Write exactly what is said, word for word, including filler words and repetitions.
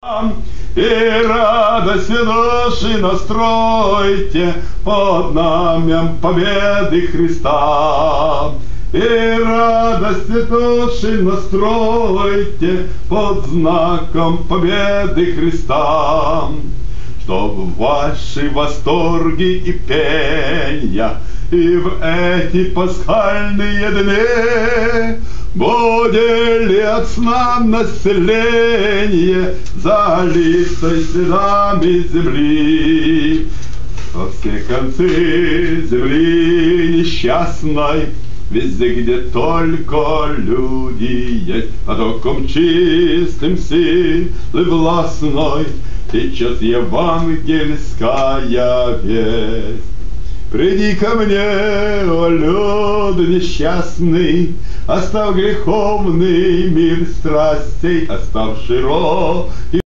И радость души настройте под знаменем победы Христа. И радость души настройте под знаком победы Христа. Чтоб ваши восторги и пения и в эти пасхальные дни будили от сна население, залитой следами земли. Во все концы земли несчастной, везде, где только люди есть, потоком чистым силы властной течет евангельская весть. Приди ко мне, о люд несчастный, оставь греховный мир страстей, оставь широкий